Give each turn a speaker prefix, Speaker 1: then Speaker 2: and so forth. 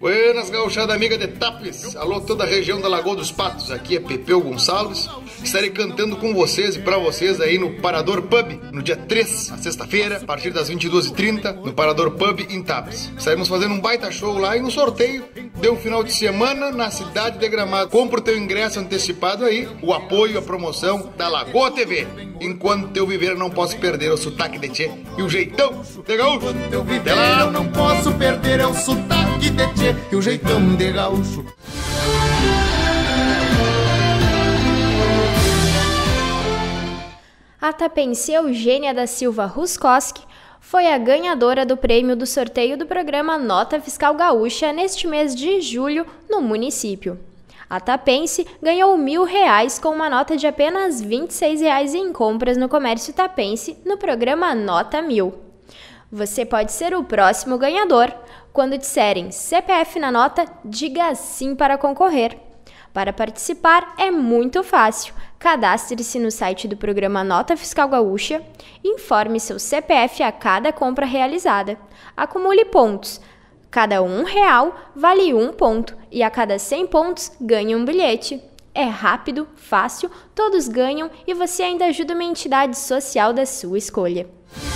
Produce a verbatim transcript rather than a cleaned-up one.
Speaker 1: Buenas, gauchada amiga de Tapes. Alô, toda a região da Lagoa dos Patos. Aqui é Pepeu Gonçalves. Estarei cantando com vocês e pra vocês aí no Parador Pub, no dia três, na sexta-feira, a partir das vinte e duas e trinta, no Parador Pub em Tapes. Estaremos fazendo um baita show lá e no sorteio de um final de semana na cidade de Gramado. Compra o teu ingresso antecipado aí, o apoio, a promoção da Lagoa T V. Enquanto eu viver, eu não posso perder o sotaque de tchê e o jeitão de gaúcho.
Speaker 2: Enquanto eu viver, eu não posso perder é o sotaque de tchê e o jeitão de gaúcho.
Speaker 3: A tapense Eugênia da Silva Ruskoski foi a ganhadora do prêmio do sorteio do programa Nota Fiscal Gaúcha neste mês de julho no município. A tapense ganhou mil reais com uma nota de apenas vinte e seis reais em compras no comércio tapense no programa Nota Mil. Você pode ser o próximo ganhador. Quando disserem C P F na nota, diga sim para concorrer. Para participar é muito fácil. Cadastre-se no site do programa Nota Fiscal Gaúcha, informe seu C P F a cada compra realizada. Acumule pontos. Cada um real vale um ponto e a cada cem pontos ganha um bilhete. É rápido, fácil, todos ganham e você ainda ajuda uma entidade social da sua escolha.